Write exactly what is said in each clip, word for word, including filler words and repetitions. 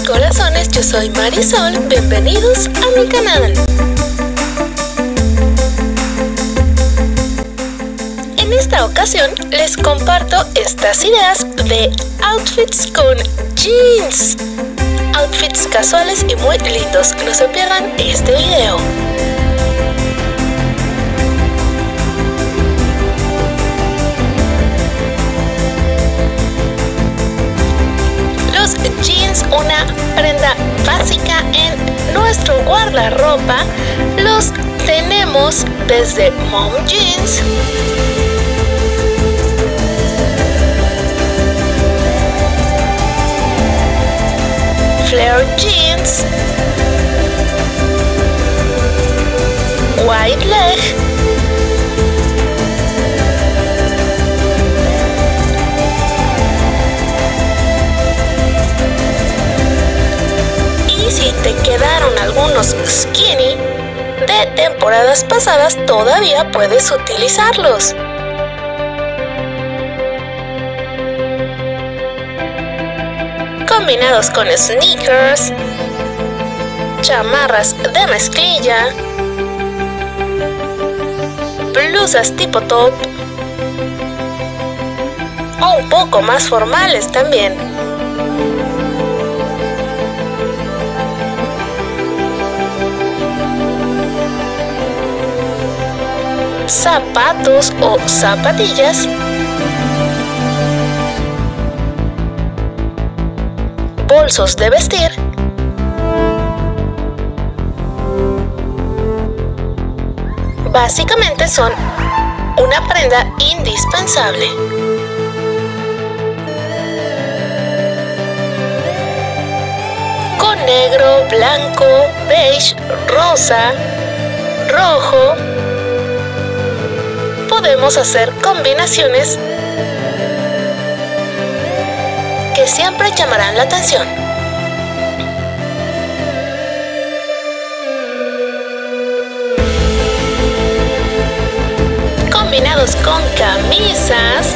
corazones, yo soy Marisol, bienvenidos a mi canal. En esta ocasión les comparto estas ideas de outfits con jeans. Outfits casuales y muy lindos, no se pierdan este video. Los jeans, una prenda básica en nuestro guardarropa, los tenemos desde mom jeans, flare jeans, wide leg, y si te quedaron algunos skinny de temporadas pasadas, todavía puedes utilizarlos. Combinados con sneakers, chamarras de mezclilla, blusas tipo top o un poco más formales también. Zapatos o zapatillas, bolsos de vestir, básicamente son una prenda indispensable. Con negro, blanco, beige, rosa, rojo, podemos hacer combinaciones que siempre llamarán la atención. Combinados con camisas,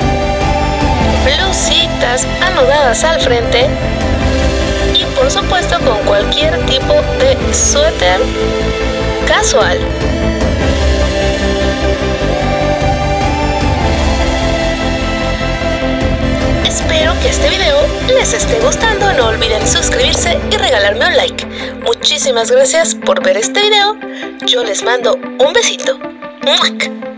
blusitas anudadas al frente y por supuesto con cualquier tipo de suéter casual. Espero que este video les esté gustando, no olviden suscribirse y regalarme un like. Muchísimas gracias por ver este video, yo les mando un besito. ¡Muac!